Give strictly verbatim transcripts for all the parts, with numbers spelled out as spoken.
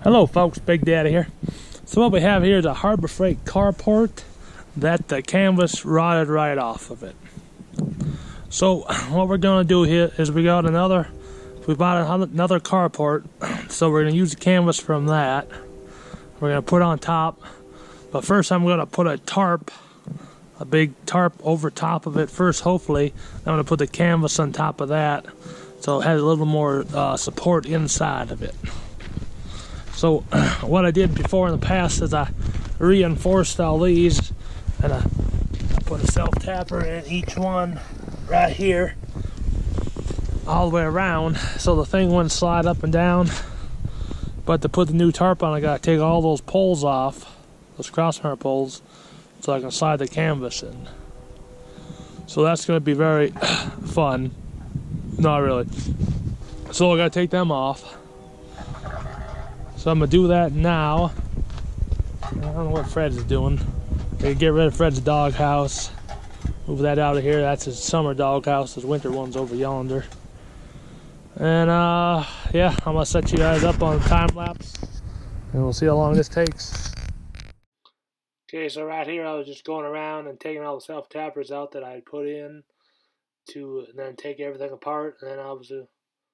Hello folks, Big Daddy here. So what we have here is a Harbor Freight carport that the canvas rotted right off of it. So what we're going to do here is we got another, we bought another carport, so we're going to use the canvas from that. We're going to put on top, but first I'm going to put a tarp, a big tarp over top of it first, hopefully. I'm going to put the canvas on top of that, so it has a little more uh, support inside of it. So what I did before in the past is I reinforced all these, and I, I put a self-tapper in each one right here all the way around, so the thing wouldn't slide up and down. But to put the new tarp on, I gotta take all those poles off, those crossbar poles, so I can slide the canvas in. So that's gonna be very fun. Not really. So I gotta take them off. So I'm gonna do that now. I don't know what Fred is doing. They get rid of Fred's doghouse. Move that out of here. That's his summer doghouse. His winter one's over yonder. And uh, yeah, I'm gonna set you guys up on time lapse, and we'll see how long this takes. Okay, so right here I was just going around and taking all the self tappers out that I had put in to and then take everything apart, and then obviously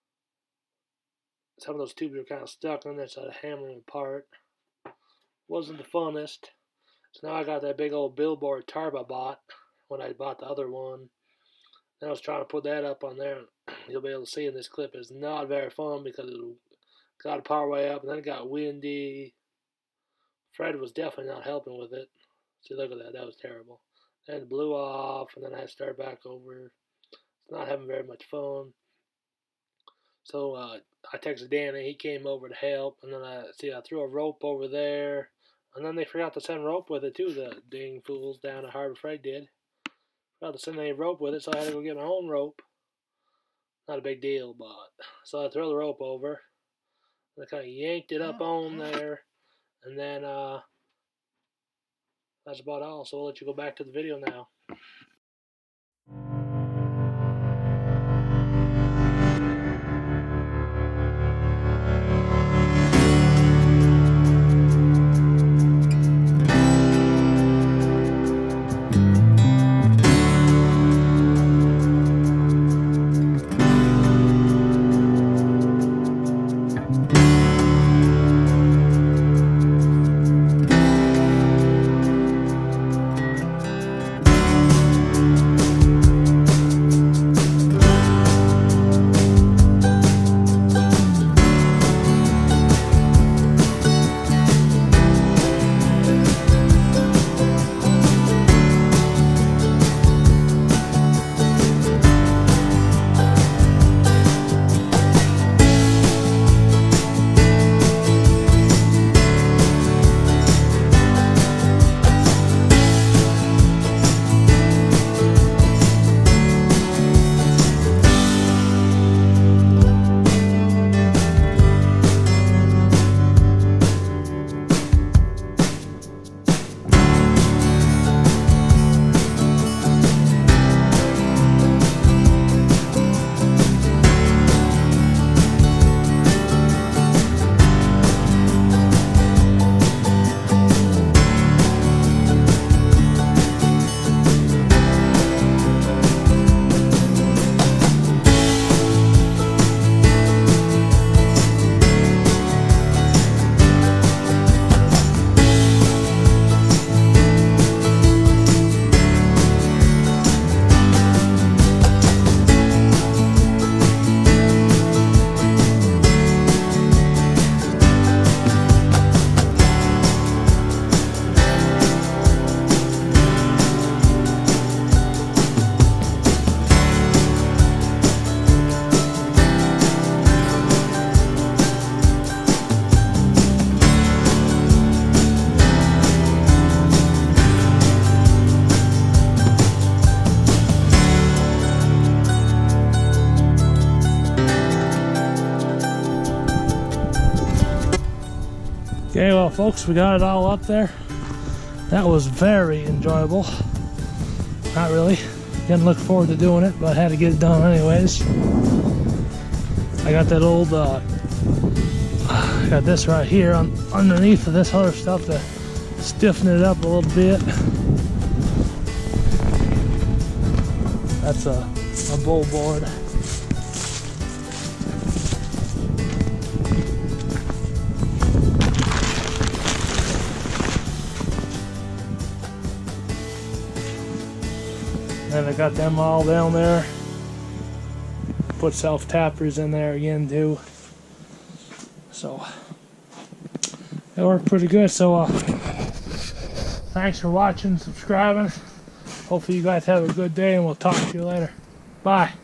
some of those tubes are kind of stuck in there, so I had to hammer them apart. Wasn't the funnest. So now I got that big old billboard tarp I bought when I bought the other one. And I was trying to put that up on there. You'll be able to see in this clip. It's not very fun because it got a power way up, and then it got windy. Fred was definitely not helping with it. See, look at that. That was terrible. Then it blew off, and then I had to start back over. It's not having very much fun. So uh, I texted Danny. He came over to help, and then I see I threw a rope over there, and then they forgot to send rope with it too. The dang fools down at Harbor Freight did. Forgot to send any rope with it, so I had to go get my own rope. Not a big deal, but so I threw the rope over. And I kind of yanked it up on there, and then uh, that's about all. So I'll let you go back to the video now. Okay, well folks, we got it all up there. That was very enjoyable. Not really. Didn't look forward to doing it, but I had to get it done anyways. I got that old uh, got this right here on underneath of this other stuff to stiffen it up a little bit. That's a, a bull board. Then I got them all down there. Put self-tappers in there again too. So it worked pretty good. So uh, thanks for watching, subscribing. Hopefully you guys have a good day, and we'll talk to you later. Bye.